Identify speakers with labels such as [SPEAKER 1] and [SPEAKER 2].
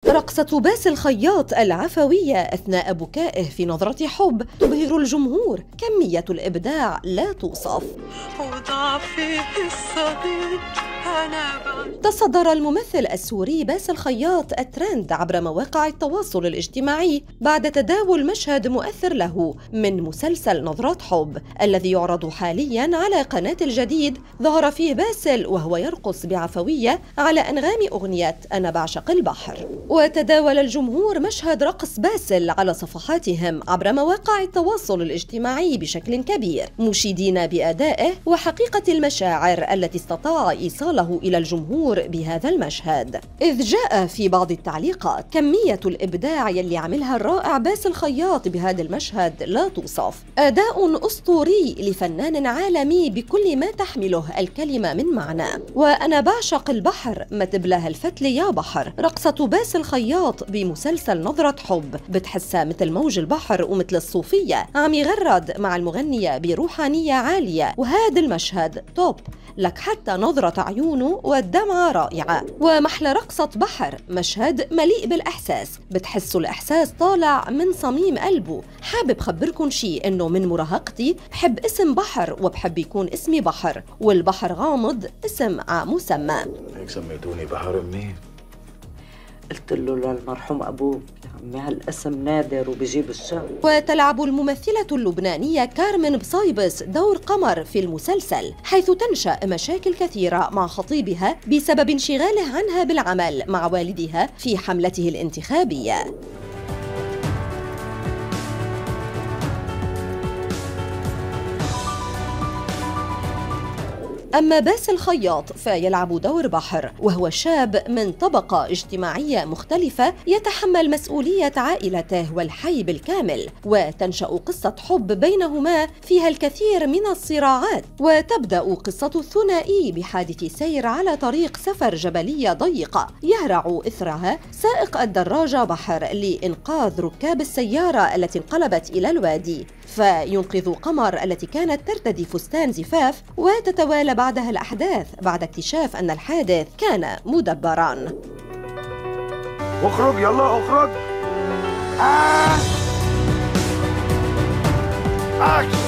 [SPEAKER 1] رقصة باسل خياط العفوية أثناء بكائه في نظرة حب تبهر الجمهور. كمية الإبداع لا توصف. وضعفي الصغير تصدر الممثل السوري باسل خياط الترند عبر مواقع التواصل الاجتماعي بعد تداول مشهد مؤثر له من مسلسل نظرات حب الذي يعرض حالياً على قناة الجديد. ظهر فيه باسل وهو يرقص بعفوية على أنغام أغنية أنا بعشق البحر. وتداول الجمهور مشهد رقص باسل على صفحاتهم عبر مواقع التواصل الاجتماعي بشكل كبير، مشيدين بأدائه وحقيقة المشاعر التي استطاع إيصاله إلى الجمهور بهذا المشهد. إذ جاء في بعض التعليقات كمية الإبداع يلي عملها الرائع باسل خياط بهذا المشهد لا توصف. أداء أسطوري لفنان عالمي بكل ما تحمله الكلمة من معنى. وأنا بعشق البحر ما تبلاه الفتل يا بحر. رقصة باسل خياط بمسلسل نظرة حب بتحسها مثل موج البحر ومثل الصوفية عم يغرد مع المغنية بروحانية عالية. وهذا المشهد توب لك، حتى نظرة عيونه والدمعة رائعة. ومحلى رقصة بحر مشهد مليء بالإحساس، بتحسوا الإحساس طالع من صميم قلبه. حابب خبركن شيء إنه من مراهقتي بحب اسم بحر وبحب يكون اسمي بحر، والبحر غامض اسم مسمى.
[SPEAKER 2] هيك سميتوني بحر منين؟
[SPEAKER 3] قلت له للمرحوم أبوك يا عمي هالاسم نادر وبجيب الشر.
[SPEAKER 1] وتلعب الممثلة اللبنانية كارمن بصايبس دور قمر في المسلسل، حيث تنشأ مشاكل كثيرة مع خطيبها بسبب انشغاله عنها بالعمل مع والدها في حملته الانتخابية. أما باسل خياط فيلعب دور بحر، وهو شاب من طبقة اجتماعية مختلفة يتحمل مسؤولية عائلته والحي بالكامل. وتنشأ قصة حب بينهما فيها الكثير من الصراعات. وتبدأ قصة الثنائي بحادث سير على طريق سفر جبلية ضيقة يهرع إثرها سائق الدراجة بحر لإنقاذ ركاب السيارة التي انقلبت إلى الوادي، فينقذ قمر التي كانت ترتدي فستان زفاف. وتتوالى بعدها الأحداث بعد اكتشاف أن الحادث كان مدبراً.
[SPEAKER 2] اخرج يلا اخرج.